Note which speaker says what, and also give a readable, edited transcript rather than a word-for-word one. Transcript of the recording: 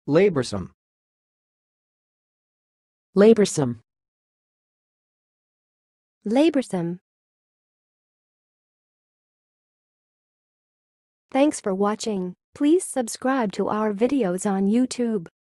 Speaker 1: laborsome,
Speaker 2: laborsome,
Speaker 3: laborsome. Thanks for watching. Please subscribe to our videos on YouTube.